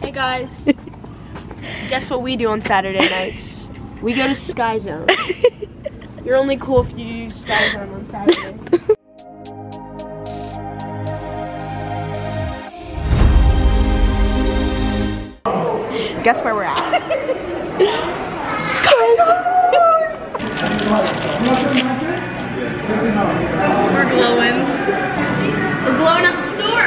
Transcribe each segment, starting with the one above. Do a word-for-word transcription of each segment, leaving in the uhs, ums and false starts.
Hey guys, guess what we do on Saturday nights? We go to Sky Zone. You're only cool if you do Sky Zone on Saturday. Guess where we're at? Sky Zone! We're glowing. We're blowing up the store!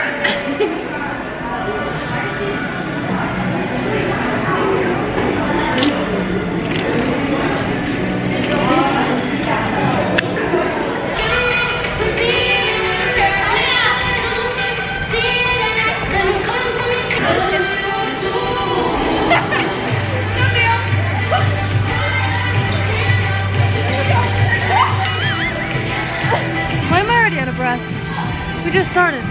Why am I already out of breath? We just started.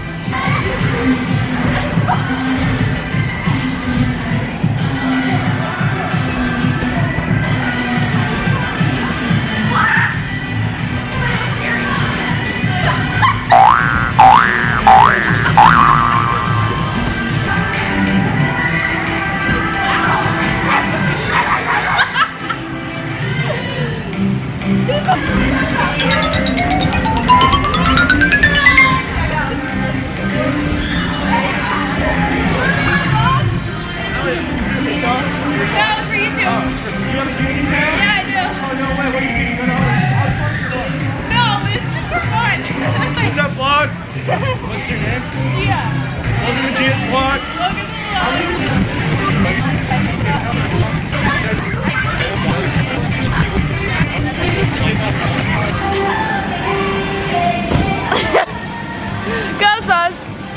What's your name? Gia. Welcome to Gia's vlog. Look at the Go, Sus!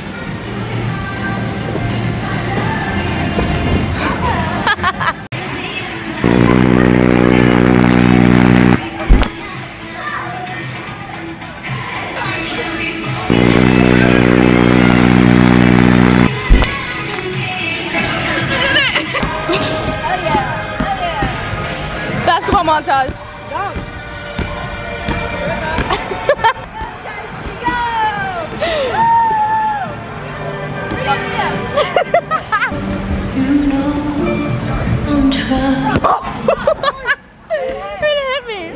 Basketball montage. You know I'm trying. You're gonna hit me.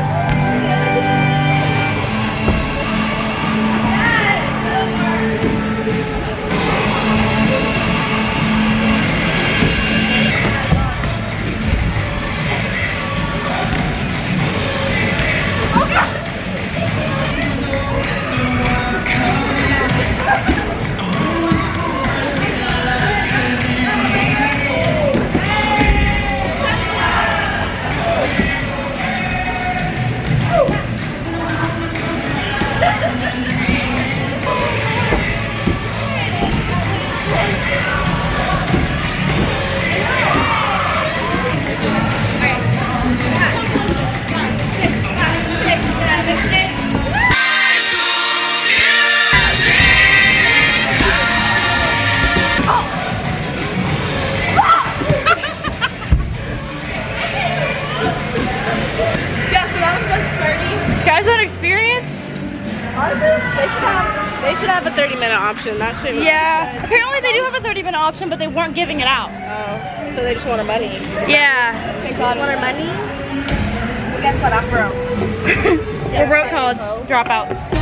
Sky Zone experience? Honestly, they should have they should have a thirty minute option. That should be Yeah. Apparently they do have a thirty minute option, but they weren't giving it out. Oh, so they just want our money. Yeah. They want our money? Well, guess what? I'm broke. We're broke college dropouts.